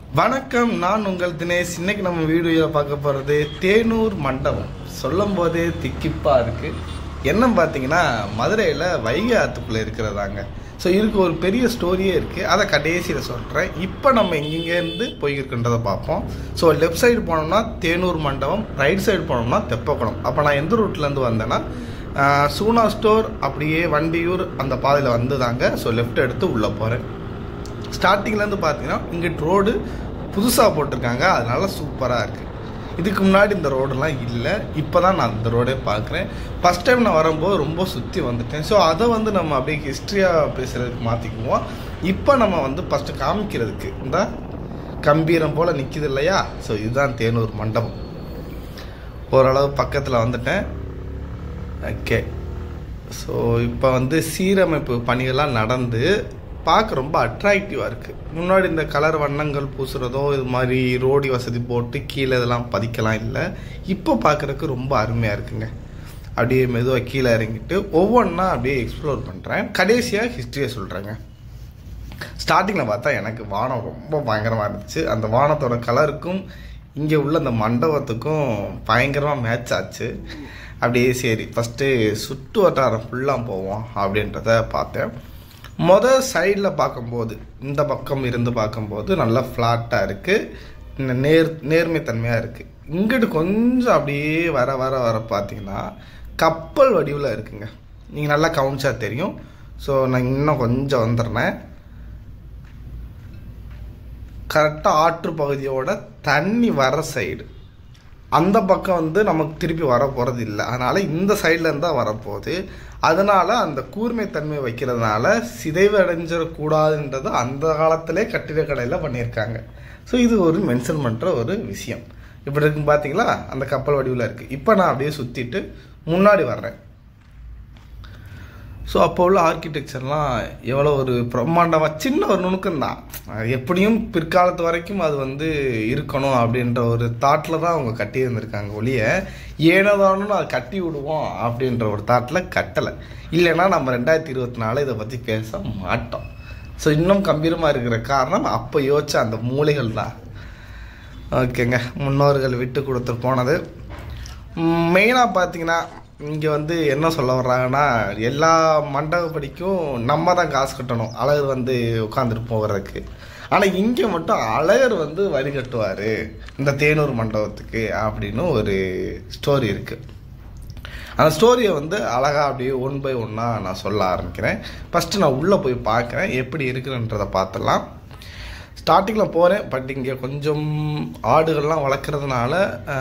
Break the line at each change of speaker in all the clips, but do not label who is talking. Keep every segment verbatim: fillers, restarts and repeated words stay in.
வணக்கம், நான் உங்கள் தினேஷ். இன்னைக்கு நம்ம வீடியோவில் பார்க்க போகிறது தேனூர் மண்டபம். சொல்லும் போதே திக்கிப்பா இருக்குது. என்னன்னு பார்த்தீங்கன்னா, மதுரையில் வைகை ஆற்றுக்குள்ளே இருக்கிறதாங்க. ஸோ இதுக்கு ஒரு பெரிய ஸ்டோரியே இருக்குது, அதை கடைசியில் சொல்கிறேன். இப்போ நம்ம எங்கெங்கேருந்து போயிருக்குன்றதை பார்ப்போம். ஸோ லெஃப்ட் சைடு போனோம்னா தேனூர் மண்டபம், ரைட் சைடு போனோம்னா தெப்பக்குளம். அப்போ நான் எந்த ரூட்லேருந்து வந்தேன்னா சூனா ஸ்டோர் அப்படியே வண்டியூர் அந்த பாதையில் வந்து தாங்க. ஸோ லெஃப்ட் எடுத்து உள்ளே போகிறேன். ஸ்டார்டிங்லேருந்து பார்த்தீங்கன்னா இங்கிட்டு ரோடு புதுசாக போட்டிருக்காங்க, அதனால சூப்பராக இருக்குது. இதுக்கு முன்னாடி இந்த ரோடெல்லாம் இல்லை, இப்போ தான் நான் இந்த ரோடே பார்க்குறேன். ஃபஸ்ட் டைம் நான் வரும்போது ரொம்ப சுற்றி வந்துட்டேன். ஸோ அதை வந்து நம்ம அப்படியே ஹிஸ்ட்ரியாக பேசுகிறதுக்கு மாற்றிக்குவோம். இப்போ நம்ம வந்து ஃபஸ்ட்டு காமிக்கிறதுக்கு இந்த கம்பீரம் போல் நிற்கிது இல்லையா? ஸோ இதுதான் தேனூர் மண்டபம். ஓரளவு பக்கத்தில் வந்துட்டேன். ஓகே, ஸோ இப்போ வந்து சீரமைப்பு பணிகள்லாம் நடந்து பார்க்க ரொம்ப அட்ராக்டிவாக இருக்குது. முன்னாடி இந்த கலர் வண்ணங்கள் பூசுகிறதோ இது மாதிரி ரோடி வசதி போட்டு கீழே இதெல்லாம் பதிக்கலாம் இல்லை. இப்போ பார்க்குறதுக்கு ரொம்ப அருமையாக இருக்குங்க. அப்படியே மெதுவாக கீழே இறங்கிட்டு ஒவ்வொன்றா அப்படியே எக்ஸ்ப்ளோர் பண்ணுறேன். கடைசியாக ஹிஸ்ட்ரியை சொல்கிறேங்க. ஸ்டார்டிங்கில் பார்த்தா எனக்கு வானம் ரொம்ப பயங்கரமாக இருந்துச்சு. அந்த வானத்தோட கலருக்கும் இங்கே உள்ள அந்த மண்டபத்துக்கும் பயங்கரமாக மேட்ச் ஆச்சு. அப்படியே சரி ஃபஸ்ட்டு சுற்று வட்டாரம் ஃபுல்லாக போவோம் அப்படின்றத பார்த்தேன். மொதல் சைடில் பார்க்கும்போது, இந்த பக்கம் இருந்து பார்க்கும்போது நல்லா ஃப்ளாட்டாக இருக்குது, நேர் நேர்மைத்தன்மையாக இருக்குது. இங்கிட்டு கொஞ்சம் அப்படியே வர வர வர பார்த்தீங்கன்னா கப்பல் வடிவில் இருக்குங்க. நீங்கள் நல்லா கவனிச்சா தெரியும். ஸோ நான் இன்னும் கொஞ்சம் வந்துடுறேன். கரெக்டாக ஆற்று பகுதியோட தண்ணி வர சைடு அந்த பக்கம் வந்து நமக்கு திருப்பி வர போகிறது இல்லை. அதனால் இந்த சைட்லேருந்து தான் வரப்போகுது. அதனால் அந்த கூர்மைத்தன்மை வைக்கிறதுனால சிதைவடைஞ்சிடக்கூடாதுன்றது அந்த காலத்திலே கட்டிடக்கலையில் பண்ணியிருக்காங்க. ஸோ இது ஒரு மென்ஷன் பண்ணுற ஒரு விஷயம். இப்படி இருக்குன்னு பார்த்தீங்களா, அந்த கப்பல் வடிவில் இருக்குது. இப்போ நான் அப்படியே சுற்றிட்டு முன்னாடி வர்றேன். ஸோ அப்போ உள்ள ஆர்கிடெக்சர்லாம் எவ்வளோ ஒரு பிரம்மாண்டமாக, சின்ன ஒரு நுணுக்கம் தான். எப்படியும் பிற்காலத்து வரைக்கும் அது வந்து இருக்கணும் அப்படின்ற ஒரு தாட்டில் தான் அவங்க கட்டி இருந்திருக்காங்க ஒழிய ஏனோதானும் அதை கட்டி விடுவோம் அப்படின்ற ஒரு தாட்டில் கட்டலை. இல்லைன்னா நம்ம ரெண்டாயிரத்தி இருபத்தி நாலு இதை பற்றி பேச மாட்டோம். ஸோ இன்னும் கம்பீரமாக இருக்கிற காரணம் அப்போ யோசிச்ச அந்த மூலைகள் தான். ஓகேங்க, முன்னோர்கள் விட்டு கொடுத்துட்டு போனது. மெயினாக பார்த்தீங்கன்னா இங்கே வந்து என்ன சொல்ல வர்றாங்கன்னா, எல்லா மண்டபப்படிக்கும் நம்ம தான் காசு கட்டணும் அழகர் வந்து உட்காந்துட்டு போகிறதுக்கு. ஆனால் இங்கே மட்டும் அழகர் வந்து வரி கட்டுவார் இந்த தேனூர் மண்டபத்துக்கு அப்படின்னு ஒரு ஸ்டோரி இருக்குது. அந்த ஸ்டோரியை வந்து அழகாக அப்படியே ஒன் பை ஒன்னாக நான் சொல்ல ஆரம்பிக்கிறேன். ஃபஸ்ட்டு நான் உள்ளே போய் பார்க்குறேன் எப்படி இருக்குன்றதை பார்த்துடலாம். ஸ்டார்டிங்கில் போகிறேன். பட் இங்கே கொஞ்சம் ஆடுகள்லாம் வளர்க்குறதுனால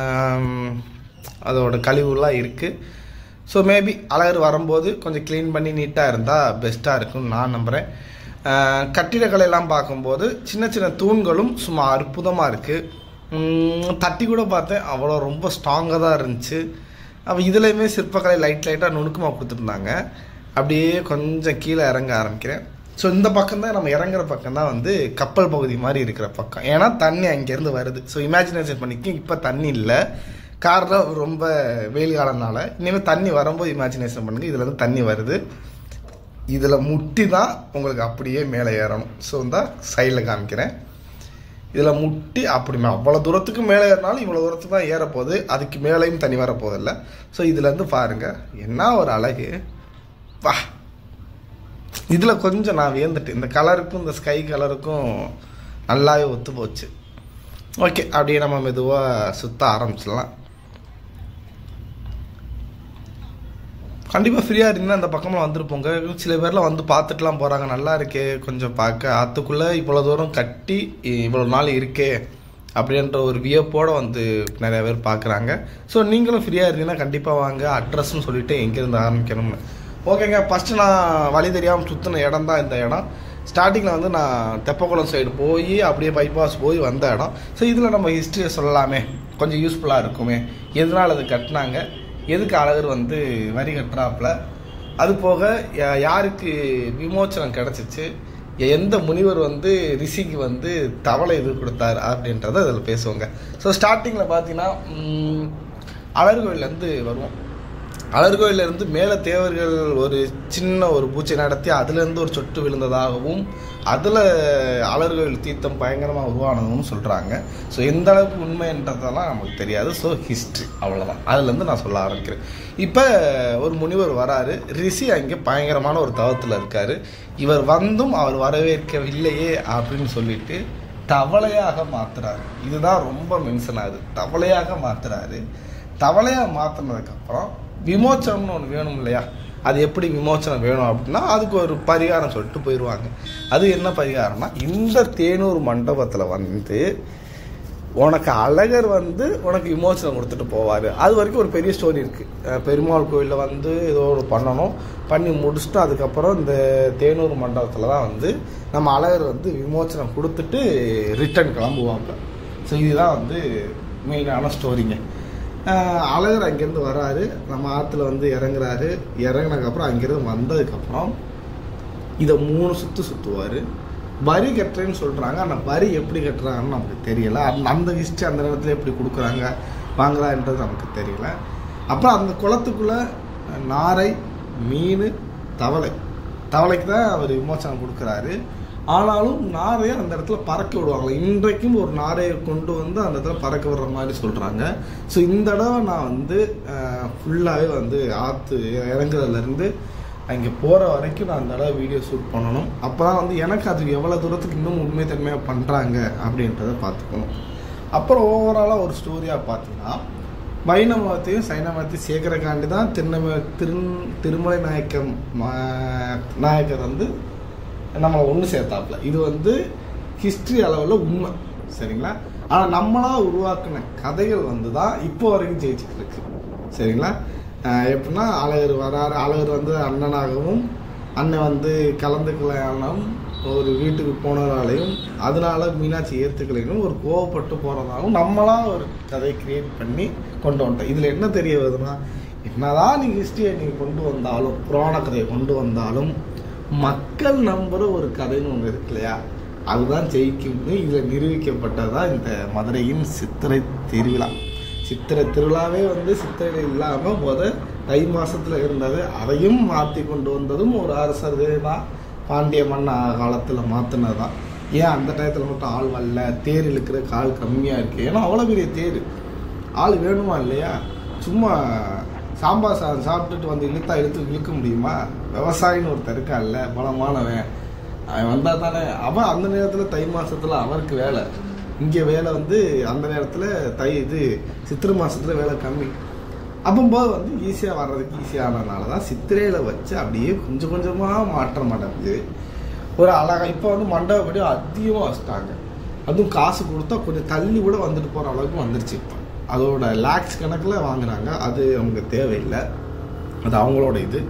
அதோட கழிவுலாம் இருக்குது. ஸோ மேபி அழகர் வரும்போது கொஞ்சம் க்ளீன் பண்ணி நீட்டாக இருந்தால் பெஸ்ட்டாக இருக்குன்னு நான் நம்புகிறேன். கட்டிடக்கலையெல்லாம் பார்க்கும்போது சின்ன சின்ன தூண்களும் சும்மா அற்புதமாக இருக்குது. தட்டி கூட பார்த்தேன், அவ்வளோ ரொம்ப ஸ்ட்ராங்காக தான் இருந்துச்சு. அப்போ இதுலேயுமே சிற்பக்கலை லைட் லைட்டாக நுணுக்கமாக கொடுத்துருந்தாங்க. அப்படியே கொஞ்சம் கீழே இறங்க ஆரம்பிக்கிறேன். ஸோ இந்த பக்கம் தான் நம்ம இறங்குற பக்கம் தான் வந்து கப்பல் பகுதி மாதிரி இருக்கிற பக்கம். ஏன்னா தண்ணி அங்கேருந்து வருது. ஸோ இமேஜினேஷன் பண்ணிக்க, இப்போ தண்ணி இல்லை, காரணம் ரொம்ப வெயில் காலம்னால. இனிமேல் தண்ணி வரும்போது இமேஜினேஷன் பண்ணுங்கள். இதில் வந்து தண்ணி வருது, இதில் முட்டி தான் உங்களுக்கு அப்படியே மேலே ஏறணும். ஸோ இந்த சைடில் காமிக்கிறேன். இதில் முட்டி அப்படி அவ்வளோ தூரத்துக்கு மேலே ஏறினாலும் இவ்வளோ தூரத்துக்கு தான் ஏறப்போகுது, அதுக்கு மேலேயும் தண்ணி வரப்போதில்லை. ஸோ இதுலேருந்து பாருங்கள் என்ன ஒரு அழகு. வா, இதில் கொஞ்சம் நான் வியந்துட்டு, இந்த கலருக்கும் இந்த ஸ்கை கலருக்கும் நல்லாவே ஒத்து போச்சு. ஓகே, அப்படியே நம்ம மெதுவாக சுற்ற ஆரம்பிச்சிடலாம். கண்டிப்பாக ஃப்ரீயாக இருந்தீங்கன்னா அந்த பக்கமாக வந்துருப்போங்க. சில பேர்லாம் வந்து பார்த்துட்டுலாம் போகிறாங்க, நல்லா இருக்கே கொஞ்சம் பார்க்க, ஆற்றுக்குள்ளே இவ்வளோ தூரம் கட்டி இவ்வளோ நாள் இருக்கே அப்படின்ற ஒரு வியப்போடு வந்து நிறையா பேர் பார்க்குறாங்க. ஸோ நீங்களும் ஃப்ரீயாக இருந்தீங்கன்னா கண்டிப்பாக வாங்க. அட்ரஸ்ன்னு சொல்லிவிட்டு எங்கேருந்து ஆரம்பிக்கணும்னு. ஓகேங்க, ஃபஸ்ட்டு நான் வழி தெரியாமல் சுற்றின இடம் தான் இந்த இடம். ஸ்டார்டிங்கில் வந்து நான் தெப்பக்குளம் சைடு போய் அப்படியே பைபாஸ் போய் வந்த இடம். ஸோ இதில் நம்ம ஹிஸ்ட்ரியை சொல்லலாமே, கொஞ்சம் யூஸ்ஃபுல்லாக இருக்குமே. எதனால் அது கட்டினாங்க, எதுக்கு அழகர் வந்து வரி கட்டுறாப்புல, அது போக யாருக்கு விமோச்சனம் கிடச்சிச்சு, எந்த முனிவர் வந்து ரிஷிக்கு வந்து தவளை இது கொடுத்தார் அப்படின்றத அதில் பேசுவோங்க. ஸோ ஸ்டார்டிங்கில் பார்த்தீங்கன்னா அழகர் கோயிலேருந்து வருவோம். அழகர்கோயிலிருந்து மேலே தேவர்கள் ஒரு சின்ன ஒரு பூச்சை நடத்தி அதுலேருந்து ஒரு சொட்டு விழுந்ததாகவும் அதில் அழகர்கோயில் தீர்த்தம் பயங்கரமாக உருவானதும் சொல்கிறாங்க. ஸோ எந்த அளவுக்கு உண்மைன்றதெல்லாம் நமக்கு தெரியாது. ஸோ ஹிஸ்ட்ரி அவ்வளோதான், அதுலேருந்து நான் சொல்ல ஆரம்பிக்கிறேன். இப்போ ஒரு முனிவர் வராரு, ரிஷி அங்கே பயங்கரமான ஒரு தவத்தில் இருக்கார். இவர் வந்தும் அவர் வரவேற்கவில்லையே அப்படின்னு சொல்லிட்டு தவளையாக மாற்றுறாரு. இதுதான் ரொம்ப மென்ஷன் ஆகுது. தவளையாக மாற்றுறாரு. தவளையாக மாற்றினதுக்கப்புறம் விமோச்சனம்னு ஒன்று வேணும் இல்லையா? அது எப்படி விமோச்சனம் வேணும் அப்படின்னா அதுக்கு ஒரு பரிகாரம் சொல்லிட்டு போயிடுவாங்க. அது என்ன பரிகாரம்னா, இந்த தேனூர் மண்டபத்தில் வந்து உனக்கு அழகர் வந்து உனக்கு விமோச்சனம் கொடுத்துட்டு போவார். அது வரைக்கும் ஒரு பெரிய ஸ்டோரி இருக்குது. பெருமாள் கோயிலில் வந்து ஏதோ ஒரு பண்ணணும், பண்ணி முடிச்சுட்டு அதுக்கப்புறம் இந்த தேனூர் மண்டபத்தில் தான் வந்து நம்ம அழகர் வந்து விமோச்சனம் கொடுத்துட்டு ரிட்டர்ன் கிளம்புவாங்க. ஸோ இதுதான் வந்து மெயினான ஸ்டோரிங்க. அழகர் அங்கேருந்து வராரு, நம்ம ஆற்றுல வந்து இறங்குறாரு. இறங்கினதுக்கப்புறம் அங்கேருந்து வந்ததுக்கப்புறம் இதை மூணு சுற்று சுற்றுவார். வரி கட்டுறேன்னு சொல்கிறாங்க, ஆனால் வரி எப்படி கட்டுறாங்கன்னு நமக்கு தெரியலை. அந்த அந்த ஹிஸ்ட்ரி அந்த நேரத்தில் எப்படி கொடுக்குறாங்க வாங்குறான்றது நமக்கு தெரியல. அப்புறம் அந்த குளத்துக்குள்ளே நாரை, மீன், தவளை தவளைக்கு தான் அவர் விமோச்சனம் கொடுக்குறாரு. ஆனாலும் நாரையை அந்த இடத்துல பறக்க விடுவாங்க. இன்றைக்கும் ஒரு நாரையை கொண்டு வந்து அந்த இடத்துல பறக்க விடுற மாதிரி சொல்கிறாங்க. ஸோ இந்த தடவை நான் வந்து ஃபுல்லாகவே வந்து ஆற்று இறங்குறதுலேருந்து அங்கே போகிற வரைக்கும் நான் அந்த தடவை வீடியோ ஷூட் பண்ணணும். அப்போ தான் வந்து எனக்கு அது எவ்வளோ தூரத்துக்கு இன்னும் உண்மைத்தன்மையாக பண்ணுறாங்க அப்படின்றத பார்த்துக்கணும். அப்புறம் ஓவராலாக ஒரு ஸ்டோரியாக பார்த்தீங்கன்னா, வைணவ மதத்தையும் சைன மதத்தையும் சேர்க்கறக்காண்டி தான் திருநம திரு திருமலை நாயக்கம் நாயக்கர் வந்து நம்ம ஒன்று சேர்த்தாப்புல. இது வந்து ஹிஸ்ட்ரி அளவில் உண்மை, சரிங்களா? ஆனால் நம்மளாக உருவாக்கின கதைகள் வந்து தான் இப்போ வரைக்கும் ஜெயிச்சுட்டு இருக்கு, சரிங்களா? எப்படின்னா, அழகர் வராரு, அழகர் வந்து அண்ணனாகவும் அண்ணன் வந்து கலந்துக்கலானும் ஒரு வீட்டுக்கு போனதாலையும் அதனால மீனாட்சி ஏற்றுக்கலையும் ஒரு கோவப்பட்டு போகிறதாலும் நம்மளாக ஒரு கதையை கிரியேட் பண்ணி கொண்டு வந்துட்டோம். இதில் என்ன தெரிய வருதுன்னா, என்னதான் நீங்கள் ஹிஸ்ட்ரியை நீங்கள் கொண்டு வந்தாலும், புராண கதையை கொண்டு வந்தாலும் மக்கள் நம்புகிற ஒரு கதைன்னு ஒன்று இருக்கு இல்லையா, அதுதான் ஜெயிக்கும்னு இதில் நிரூபிக்கப்பட்டதான் இந்த மதுரையின் சித்திரை திருவிழா. சித்திரை திருவிழாவே வந்து சித்திரை இல்லாமல் முத தை மாதத்தில் இருந்தது, அதையும் மாற்றி கொண்டு வந்ததும் ஒரு அரசர் தான், பாண்டிய மன்ன காலத்தில் மாற்றினது தான். ஏன் அந்த டயத்தில் மட்டும் ஆள் வரல, தேர் இழுக்கிற ஆள் கம்மியாக இருக்குது? ஏன்னா அவ்வளோ பெரிய தேர், ஆள் வேணுமா இல்லையா? சும்மா சாம்பார் சாதம் சாப்பிட்டுட்டு வந்து இழுத்தா இழுத்து இழுக்க முடியுமா? விவசாயின்னு ஒருத்தர் இருக்கா இல்லை, பலமானவன், அவன் வந்தால் தானே. அவன் அந்த நேரத்தில் தை மாதத்தில் அவருக்கு வேலை, இங்கே வேலை வந்து அந்த நேரத்தில் தை இது சித்திரை மாதத்தில் வேலை கம்மி. அப்போது வந்து ஈஸியாக வர்றதுக்கு ஈஸியானதுனால தான் சித்திரையில் வச்சு அப்படியே கொஞ்சம் கொஞ்சமாக மாற்றம் அடைஞ்சு ஒரு அழகாக இப்போ வந்து மண்டபப்படி அதிகமாக வச்சுட்டாங்க. அதுவும் காசு கொடுத்தா கொஞ்சம் தள்ளி கூட வந்துட்டு போகிற அளவுக்கு வந்துருச்சு. இப்போ அதோட லேக்ஸ் கணக்கில் வாங்குறாங்க. அது நமக்கு தேவையில்லை, அது அவங்களோட இது.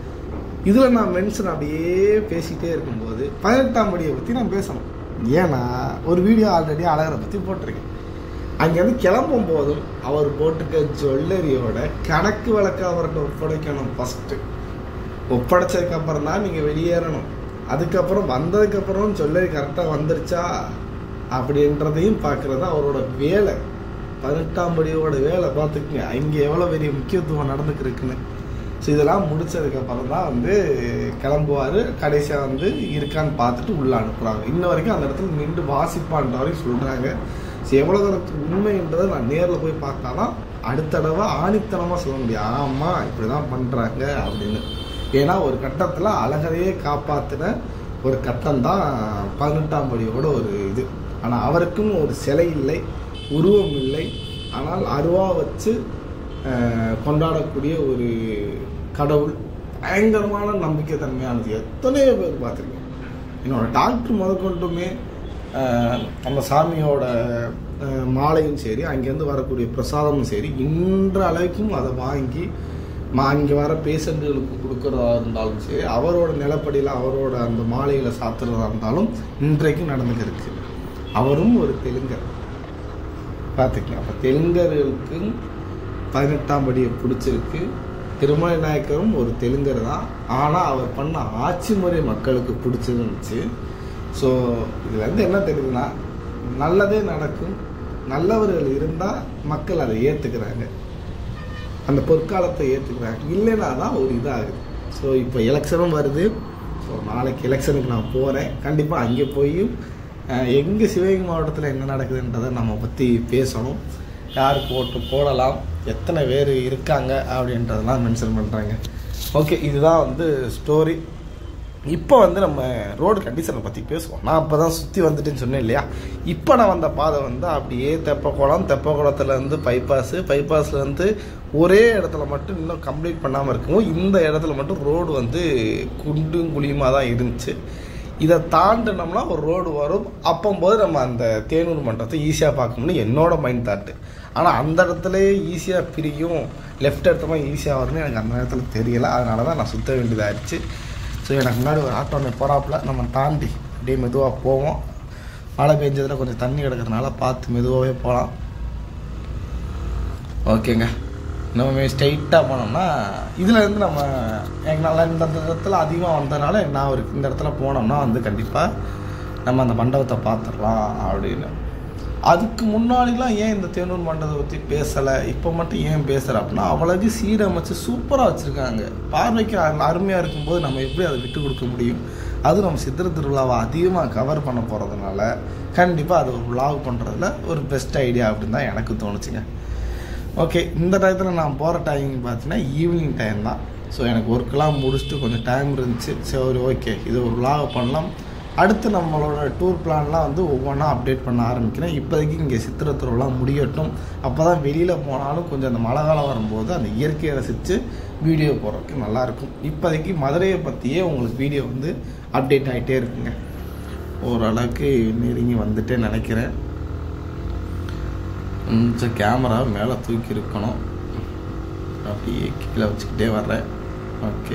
இதில் நான் மென்ஷன் அப்படியே பேசிகிட்டே இருக்கும்போது பதினெட்டாம் படியை பற்றி நான் பேசணும். ஏன்னா ஒரு வீடியோ ஆல்ரெடி அழகரை பற்றி போட்டிருக்கேன். அங்கேருந்து கிளம்பும் போதும் அவர் போட்டிருக்க ஜுவல்லரியோட கணக்கு வழக்கு அவர்கிட்ட ஒப்படைக்கணும். ஃபஸ்ட்டு ஒப்படைச்சதுக்கப்புறம் தான் நீங்கள் வெளியேறணும். அதுக்கப்புறம் வந்ததுக்கப்புறம் ஜுவல்லரி கரெக்டாக வந்துருச்சா அப்படின்றதையும் பார்க்குறது அவரோட வேலை. பதினெட்டாம் படியோட வேலை பார்த்துக்குங்க, அங்கே எவ்வளோ பெரிய முக்கியத்துவம் நடந்துக்கிருக்குன்னு. ஸோ இதெல்லாம் முடித்ததுக்கப்புறம் தான் வந்து கிளம்புவார். கடைசியாக வந்து இருக்கான்னு பார்த்துட்டு உள்ளே அனுப்புகிறாங்க. இன்ன வரைக்கும் அந்த இடத்துல நின்று வாசிப்பான்ற வரைக்கும் சொல்கிறாங்க. ஸோ எவ்வளோ தூரத்துக்கு உண்மைன்றதை நான் நேரில் போய் பார்த்தா தான் அடுத்த தடவை ஆணித்தனமாக சொல்ல முடியும், ஆமாம் இப்படி தான் பண்ணுறாங்க அப்படின்னு. ஏன்னா ஒரு கட்டத்தில் அழகரையே காப்பாற்றின ஒரு கட்டம் தான் பதினெட்டாம் படியோட ஒரு இது. ஆனால் அவருக்கும் ஒரு சிலை இல்லை, உருவம் இல்லை, ஆனால் அருவா வச்சு கொண்டாடக்கூடிய ஒரு கடவுள், பயங்கரமான நம்பிக்கை தன்மையானது. எத்தனையோ பேர் பார்த்துருக்கேன். என்னோட டாக்டர் முதற்கொண்டுமே அந்த சாமியோட மாலையும் சரி, அங்கேருந்து வரக்கூடிய பிரசாதமும் சரி, இன்ற அளவுக்கும் அதை வாங்கி மா இங்கே வர பேஷண்ட்டுகளுக்கு கொடுக்குறதா இருந்தாலும் சரி, அவரோட நிலப்படியில் அவரோட அந்த மாலையில் சாத்துறதா இருந்தாலும் இன்றைக்கும் நடந்துக்கிருக்கு. அவரும் ஒரு தெலுங்கர் பார்த்துக்கலாம். அப்போ தெலுங்கர்களுக்கும் பதினெட்டாம் படியை பிடிச்சிருக்கு. திருமலை நாயக்கரும் ஒரு தெலுங்கர் தான், ஆனால் அவர் பண்ண ஆட்சி முறை மக்களுக்கு பிடிச்சிருந்துச்சு. ஸோ இதில் வந்து என்ன தெரியுதுன்னா, நல்லதே நடக்கும், நல்லவர்கள் இருந்தால் மக்கள் அதை ஏற்றுக்கிறாங்க. அந்த பொற்காலத்தை ஏற்றுக்கிறாங்க. இல்லைன்னா தான் ஒரு இதாகுது. ஸோ இப்போ எலெக்ஷனும் வருது. ஸோ நாளைக்கு எலெக்ஷனுக்கு நான் போகிறேன். கண்டிப்பாக அங்கே போய் எங்கே சிவகங்கை மாவட்டத்தில் என்ன நடக்குதுன்றதை நம்ம பற்றி பேசணும். யாருக்கு ஓட்டு போடலாம், எத்தனை பேர் இருக்காங்க அப்படின்றதெல்லாம் மென்ஷன் பண்ணுறாங்க. ஓகே, இதுதான் வந்து ஸ்டோரி. இப்போ வந்து நம்ம ரோடு கண்டிஷனை பற்றி பேசுவோம். நான் இப்போ தான் சுற்றி வந்துட்டுன்னு சொன்னேன் இல்லையா. இப்போ நான் வந்த பாதை வந்து அப்படியே தெப்பக்குளம், தெப்பக்குளத்துலேருந்து பைபாஸு, பைபாஸ்லேருந்து ஒரே இடத்துல மட்டும் இன்னும் கம்ப்ளீட் பண்ணாமல் இருக்கும். இந்த இடத்துல மட்டும் ரோடு வந்து குண்டும் குழியுமாக தான் இருந்துச்சு. இதை தாண்டினோம்னா ஒரு ரோடு வரும். அப்போம்போது நம்ம அந்த தேனூர் மண்டபத்தை ஈஸியாக பார்க்கணும்னு என்னோட மைண்ட் தாட்டு. ஆனால் அந்த இடத்துல ஈஸியாக பிரியும், லெஃப்ட் எடுத்தோமா ஈஸியாக வரும்னு எனக்கு அந்த நேரத்தில் தெரியலை. அதனால தான் நான் சுற்ற வேண்டியதாகிடுச்சு. ஸோ எனக்கு முன்னாடி ஒரு ஆட்டோ ஒன்று போகிறாப்புல, நம்ம தாண்டி அப்படியே மெதுவாக போவோம். மழை பெஞ்சதில் கொஞ்சம் தண்ணி கிடக்கிறதுனால பார்த்து மெதுவாகவே போகலாம். ஓகேங்க, நம்ம ஸ்ட்ரைட்டாக போனோம்னா இதுலேருந்து நம்ம எங்களால் இந்த இடத்துல அதிகமாக வந்ததுனால நான் ஒரு இந்த இடத்துல போனோம்னா வந்து கண்டிப்பாக நம்ம அந்த மண்டபத்தை பார்த்துடலாம் அப்படின்னு. அதுக்கு முன்னாடிலாம் ஏன் இந்த தேனூர் மண்டபத்தை பற்றி பேசலை, இப்போ மட்டும் ஏன் பேசுகிற அப்படின்னா அவ்வளவு சீரமைச்சு சூப்பராக வச்சுருக்காங்க. பார்வைக்கு அருமையாக இருக்கும்போது நம்ம எப்படி அதை விட்டு கொடுக்க முடியும். அதுவும் நம்ம சித்திரை திருவிழாவை அதிகமாக கவர் பண்ண போகிறதுனால கண்டிப்பாக அது ஒரு விளாக் பண்ணுறதுல ஒரு பெஸ்ட் ஐடியா அப்படின்னு தான் எனக்கு தோணுச்சுங்க. ஓகே, இந்த டயத்தில் நான் போகிற டைம் பார்த்தீங்கன்னா ஈவினிங் டைம் தான். ஸோ எனக்கு ஒர்க்கெலாம் முடிச்சுட்டு கொஞ்சம் டைம் இருந்துச்சு. சரி, ஓகே, இது ஒரு விளாக் பண்ணலாம். அடுத்து நம்மளோட டூர் பிளான்லாம் வந்து ஒவ்வொன்றா அப்டேட் பண்ண ஆரம்பிக்கிறேன். இப்போதைக்கு இங்கே சித்திரை திருவிழா முடியட்டும். அப்போ தான் வெளியில் போனாலும் கொஞ்சம் அந்த மழை காலம் வரும்போது அந்த இயற்கையை ரசித்து வீடியோ போடுறதுக்கு நல்லாயிருக்கும். இப்போதைக்கு மதுரையை பற்றியே உங்களுக்கு வீடியோ வந்து அப்டேட் ஆகிட்டே இருக்குங்க. ஓரளவுக்கு நெருங்கி வந்துட்டே நினைக்கிறேன். கொஞ்சம் கேமரா மேலே தூக்கி இருக்கணும், அப்படியே கீழே வச்சுக்கிட்டே வர்றேன். ஓகே,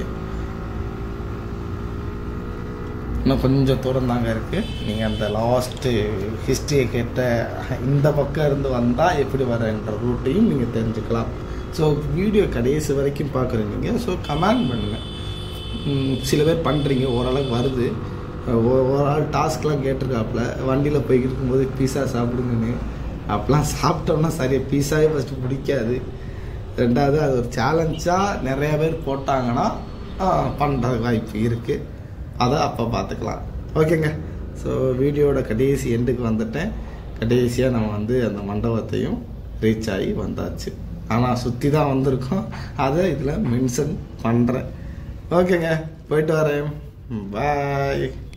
இன்னும் கொஞ்சம் தூரம் தாங்க இருக்குது. நீங்கள் அந்த லாஸ்ட்டு ஹிஸ்ட்ரியை கேட்ட இந்த பக்கம் இருந்து வந்தால் எப்படி வரன்ற ரூட்டையும் நீங்கள் தெரிஞ்சுக்கலாம். ஸோ வீடியோ கடைசி வரைக்கும் பார்க்குறீங்க. ஸோ கமெண்ட் பண்ணுங்கள். சில பேர் பண்ணுறீங்க, ஓரளவுக்கு வருது. ஒரு ஆள் டாஸ்க்லாம் கேட்டிருக்காப்புல, வண்டியில் போய்கிட்டு இருக்கும்போது பீஸா சாப்பிடுங்கன்னு. அப்போலாம் சாப்பிட்டோம்னா சரியாக பீஸாவே ஃபஸ்ட்டு பிடிக்காது. ரெண்டாவது அது ஒரு சேலஞ்சாக நிறையா பேர் போட்டாங்கன்னா பண்ணுற வாய்ப்பு இருக்குது. அதை அப்போ பார்த்துக்கலாம். ஓகேங்க, ஸோ வீடியோட கடைசி எண்டுக்கு வந்துட்டேன். கடைசியாக நம்ம வந்து அந்த மண்டபத்தையும் ரீச் ஆகி வந்தாச்சு. ஆனால் சுற்றி தான் வந்திருக்கோம், அதை இதில் மென்ஷன் பண்ணுறேன். ஓகேங்க, போயிட்டு வரேன். பாய்.